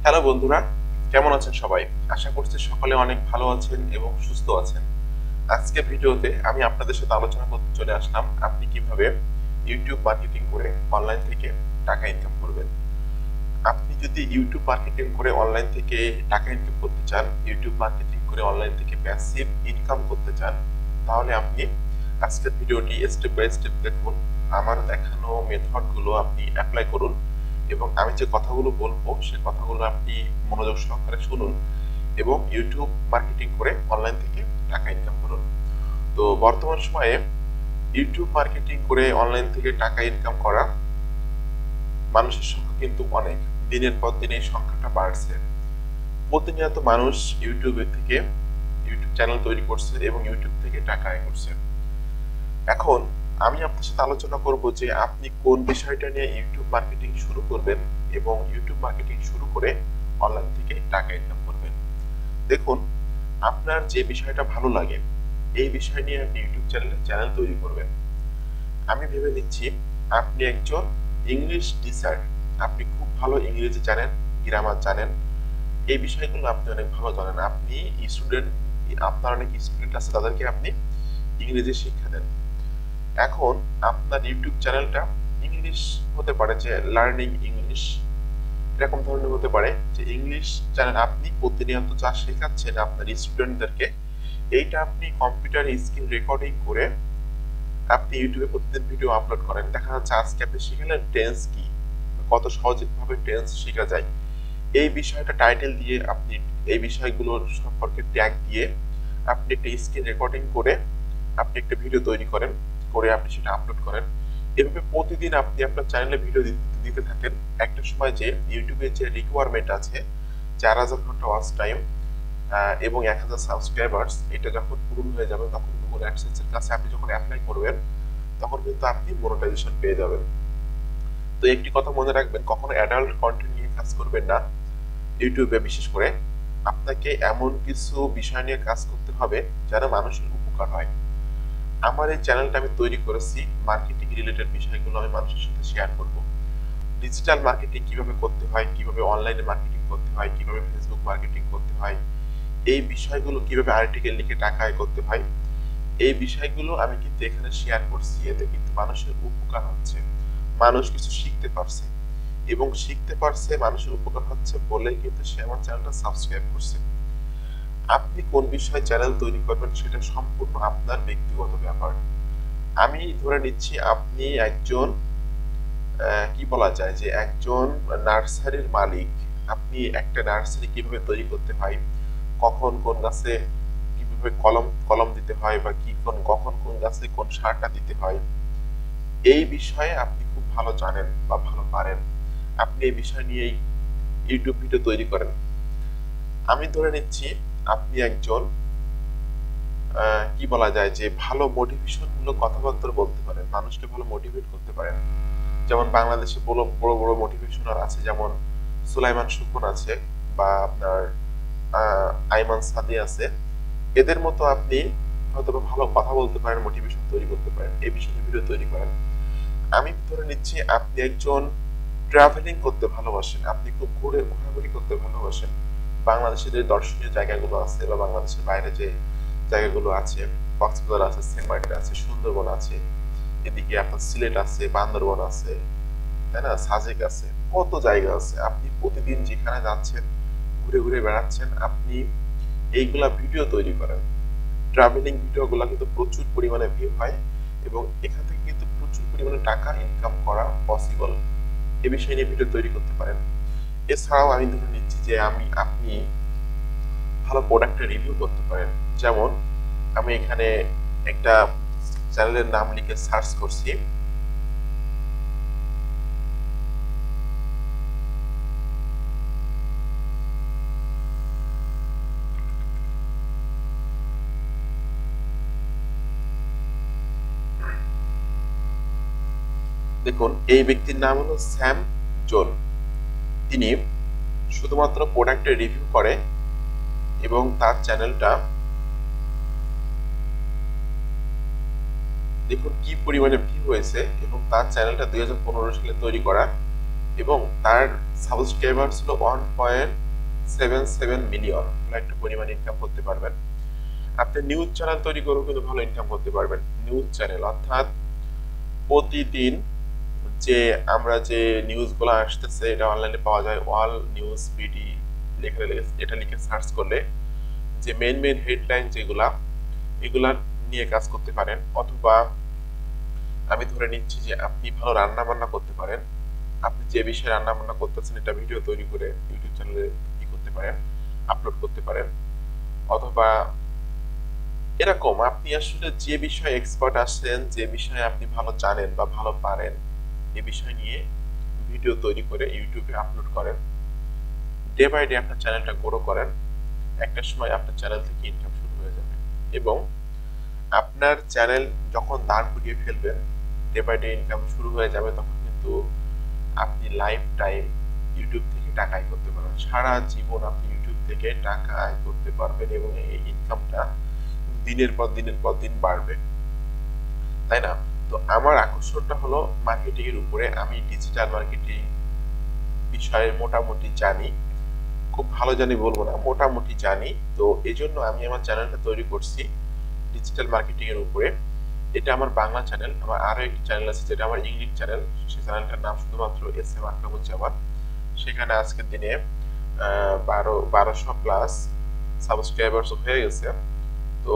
Hello বন্ধুরা, কেমন আছেন সবাই? আশা করছি সকলে অনেক ভালো আছেন এবং সুস্থ আছেন। আজকের ভিডিওতে আমি আপনাদের সাথে আলোচনা করতে চলে আসলাম আপনি কিভাবে ইউটিউব মার্কেটিং করে অনলাইন থেকে টাকা ইনকাম করবেন। আপনি যদি ইউটিউব মার্কেটিং করে অনলাইন থেকে টাকা ইনকাম করতে চান, ইউটিউব মার্কেটিং করে অনলাইন থেকে প্যাসিভ ইনকাম করতে চান, তাহলে আপনি আজকের ভিডিওটি স্টেপ বাই স্টেপ দেখুন। আমার দেখানো মেথডগুলো আপনি অ্যাপ্লাই করুন এবং আমি যে কথাগুলো বলবো সে কথাগুলো আপনি মনোযোগ সহকারে শুনুন এবং ইউটিউব মার্কেটিং করে অনলাইন থেকে টাকা ইনকাম করুন। তো বর্তমান সময়ে ইউটিউব মার্কেটিং করে অনলাইন থেকে টাকা ইনকাম করা মানুষের সংখ্যা কিন্তু অনেক, দিনের পর দিন এই সংখ্যাটা বাড়ছে। প্রতিনিয়ত মানুষ ইউটিউব চ্যানেল তৈরি করছে এবং ইউটিউব থেকে টাকা আয় করছে। এখন আমি আপনার সাথে আলোচনা করব যে আপনি কোন বিষয়টা নিয়ে ইউটিউব মার্কেটিং শুরু করবেন এবং ইউটিউব মার্কেটিং শুরু করে অনলাইন থেকে টাকা ইনকাম করবেন। দেখুন, আপনার যে বিষয়টা ভালো লাগে এই বিষয় নিয়ে আপনি ইউটিউব চ্যানেল তৈরি করবেন। আমি ভেবে নিচ্ছি আপনি একজন ইংলিশ টিচার, আপনি খুব ভালো ইংরেজি জানেন, গ্রামার জানেন, এই বিষয়গুলো আপনি অনেক ভালো জানেন। আপনি স্টুডেন্ট, আপনার অনেক স্টুডেন্ট আছে, তাদেরকে আপনি ইংরেজি শিক্ষা দেন। এখন আপনার ইউটিউব চ্যানেলটা ইংলিশ হতে পারে, যে লার্নিং ইংলিশ এরকম ধরনের হতে পারে, যে ইংলিশ চ্যানেল আপনি প্রতিনিয়ত যা শেখাচ্ছেন আপনার স্টুডেন্টদেরকে, এইটা আপনি কম্পিউটারে স্ক্রিন রেকর্ডিং করে আপনি ইউটিউবে প্রতিদিন ভিডিও আপলোড করেন। দেখা যাচ্ছে আজকে আপনি শিখালেন টেন্স কি, কত সহজভাবে টেন্স শেখা যায়, এই বিষয়টা টাইটেল দিয়ে আপনি এই বিষয়গুলোর সম্পর্কে ট্যাগ দিয়ে আপনি একটা স্ক্রিন রেকর্ডিং করে আপনি একটা ভিডিও তৈরি করেন, করে আপনি সেটা আপলোড করেন। এভাবে প্রতিদিন আপনি আপনার চ্যানেলে ভিডিও দিতে থাকেন। একটা সময় যে ইউটিউবের যে রিকোয়ারমেন্ট আছে 4000 ঘন্টা ওয়াচ টাইম এবং 1000 সাবস্ক্রাইবার্স, এটা যখন পূরণ হয়ে যাবে তখন গুগল অ্যাডসেন্স এর কাছে আপনি যখন অ্যাপ্লাই করবেন তখন কিন্তু আপনি মনিটাইজেশন পেয়ে যাবেন। তো একটি কথা মনে রাখবেন, কখনো অ্যাডাল্ট কন্টেন্ট নিয়ে কাজ করবেন না ইউটিউবে। বিশেষ করে আপনাকে এমন কিছু বিষয় নিয়ে কাজ করতে হবে যারা মানুষের উপকার হয়। আমার এই চ্যানেলটা আমি তৈরি করেছি মার্কেটিং রিলেটেড বিষয়গুলো আমি মানুষের সাথে শেয়ার করব। ডিজিটাল মার্কেটিং কিভাবে করতে হয়, কিভাবে অনলাইনে মার্কেটিং করতে হয়, কিভাবে ফেসবুক মার্কেটিং করতে হয়, এই বিষয়গুলো কিভাবে আর্টিকেল লিখে টাকা আয় করতে হয়, এই বিষয়গুলো আমি কিন্তু এখানে শেয়ার করছি। এতে কিন্তু মানুষের উপকার হচ্ছে, মানুষ কিছু শিখতে পারছে এবং শিখতে পারছে, মানুষের উপকার হচ্ছে বলে কিন্তু সে আমার চ্যানেলটা সাবস্ক্রাইব করছে। আপনি কোন বিষয়ে চ্যানেল তৈরি করবেন সেটা সম্পূর্ণ আপনার ব্যক্তিগত ব্যাপার। আমি ধরে নিচ্ছি আপনি একজন কি বলা যায় যে একজন নার্সারির মালিক। আপনি একটা নার্সারি কিভাবে তৈরি করতে হয়, কখন কোন গাছে কিভাবে কলম কলম দিতে হয়, বা কখন কোন গাছে কোন সারটা দিতে হয়, এই বিষয়ে আপনি খুব ভালো জানেন বা ভালো পারেন। আপনি এই বিষয় নিয়েই ইউটিউব ভিডিও তৈরি করেন। আমি ধরে নিচ্ছি আপনি একজন কি বলা যায় যে ভালো মোটিভেশন মূলক কথাবার্তা বলতে পারেন, মানুষকে ভালো মোটিভেট করতে পারেন। যেমন বাংলাদেশে বড় বড় বড় মোটিভেশনাল আছে, যেমন সুলাইমান সুখন আছে, বা আপনার আইমান সাদি আছে। এদের মতো আপনি হয়তো ভালো কথা বলতে পারেন, মোটিভেশন তৈরি করতে পারেন, এই বিষয়ে ভিডিও তৈরি করেন। আমি ধরে নিচ্ছি আপনি একজন ট্রাভেলিং করতে ভালোবাসেন, আপনি খুব ঘোরাঘুরি করতে ভালোবাসেন। বাংলাদেশের যে দর্শনীয় জায়গাগুলো আছে বা বাংলাদেশের বাইরে যে জায়গাগুলো আছে, কক্সবাজার আছে, সেন্ট মার্টিন আছে, সুন্দরবন আছে, এদিকে আপনার সিলেট আছে, বান্দরবন আছে, তাই না, সাজেক আছে, কত জায়গা আছে। আপনি প্রতিদিন যেখানে যাচ্ছেন, ঘুরে ঘুরে বেড়াচ্ছেন, আপনি এইগুলা ভিডিও তৈরি করেন। ট্রাভেলিং ভিডিওগুলো কিন্তু প্রচুর পরিমাণে ভিউ হয় এবং এখান থেকে কিন্তু প্রচুর পরিমাণে টাকা ইনকাম করা পসিবল। এ বিষয় নিয়ে ভিডিও তৈরি করতে পারেন। এছাড়াও আমি ধরে নিচ্ছি যে আপনি ভালো প্রোডাক্টের রিভিউ করতে পারেন। যেমন আমি এখানে একটা চ্যানেলের নাম লিখে সার্চ করছি, দেখুন এই ব্যক্তির নাম হলো স্যাম জন। তিনি শুধুমাত্র প্রোডাক্টের রিভিউ করে এবং তার চ্যানেলটা দেখুন কি পরিমাণে ভিউ হয়েছে, এবং তার চ্যানেলটা 2015 সালে তৈরি করা এবং তার সাবস্ক্রাইবার ছিল 1.77 মিলিয়ন। একটা পরিমাণ ইনকাম করতে পারবেন। আপনি নিউজ চ্যানেল তৈরি করেও কিন্তু ভালো ইনকাম করতে পারবেন। নিউজ চ্যানেল অর্থাৎ প্রতিদিন যে আমরা যে নিউজগুলো আসতেছে এটা অনলাইনে পাওয়া যায়, ওয়াল নিউজ বিডি লেখা এটা লিখে সার্চ করলে যে মেন হেডলাইন যেগুলা এগুলা নিয়ে কাজ করতে পারেন। অথবা আমি ধরে নিচ্ছি যে আপনি ভালো রান্না বান্না করতে পারেন, আপনি যে বিষয়ে রান্না বান্না করতেছেন এটা ভিডিও তৈরি করে ইউটিউব চ্যানেলে কি করতে পারেন, আপলোড করতে পারেন। অথবা এরকম আপনি আসলে যে বিষয়ে এক্সপার্ট আছেন, যে বিষয়ে আপনি ভালো জানেন বা ভালো পারেন, এই বিষয় নিয়ে ভিডিও তৈরি করে ইউটিউবে আপলোড করেন। ডে বাই ডে আপনার চ্যানেলটা গ্রো করেন। একটা সময় আপনার চ্যানেল থেকে ইনকাম শুরু হয়ে যাবে এবং আপনার চ্যানেল যখন দাঁড় করিয়ে ফেলবেন, ডে বাই ডে ইনকাম শুরু হয়ে যাবে, তখন কিন্তু আপনি লাইফ টাইম ইউটিউব থেকে টাকা আয় করতে পারবেন। সারা জীবন আপনি ইউটিউব থেকে টাকা আয় করতে পারবেন এবং এই ইনকামটা দিনের পর দিন বাড়বে, তাই না? তো আমার আকর্ষণটা হলো মার্কেটিং এর উপরে। আমি ডিজিটাল মার্কেটিং বিষয়ে মোটামুটি জানি, খুব ভালো জানি বলবো না, মোটামুটি জানি। তো এই জন্য আমি আমার চ্যানেলটা তৈরি করছি ডিজিটাল মার্কেটিং এর উপরে। এটা আমার বাংলা চ্যানেল। আমার আরো একটি চ্যানেল আছে যেটা আমার ইংলিশ চ্যানেল। সেই চ্যানেলটার নাম শুধুমাত্র SM আকরামুজ্জামান। সেখানে আজকের দিনে 1200 প্লাস সাবস্ক্রাইবার্স হয়ে গেছে। তো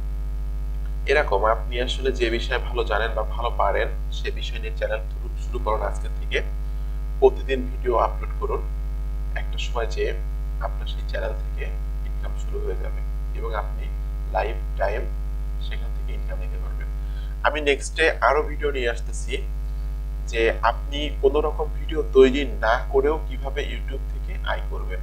এরকম আপনি আসলে যে বিষয়ে ভালো জানেন বা ভালো পারেন সে বিষয় নিয়ে চ্যানেল শুরু করুন আজকে থেকে। প্রতিদিন ভিডিও আপলোড করুন। একটা সময় যে আপনার সেই চ্যানেল থেকে ইনকাম শুরু হয়ে যাবে এবং আপনি লাইফ টাইম সেখান থেকে ইনকাম নিতে পারবেন। আমি নেক্সটে আরো ভিডিও নিয়ে আসতেছি যে আপনি কোনো রকম ভিডিও তৈরি না করেও কিভাবে ইউটিউব থেকে আয় করবেন।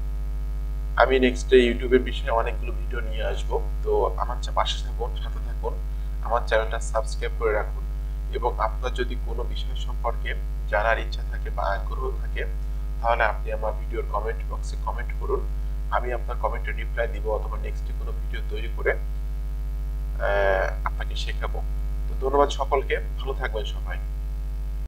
আমি নেক্সটে ইউটিউবের বিষয়ে অনেকগুলো ভিডিও নিয়ে আসব। তো আমার পাশে থাকুন, সাথে থাকুন, আমার চ্যানেলটা সাবস্ক্রাইব করে রাখুন এবং আপনার যদি কোনো বিষয় সম্পর্কে জানার ইচ্ছা থাকে বা আগ্রহ থাকে তাহলে আপনি আমার ভিডিওর কমেন্ট বক্সে কমেন্ট করুন। আমি আপনার কমেন্টে রিপ্লাই দিব অথবা নেক্সটে কোনো ভিডিও তৈরি করে আপনাকে শেখাবো। তো ধন্যবাদ সকলকে, ভালো থাকবেন সবাই।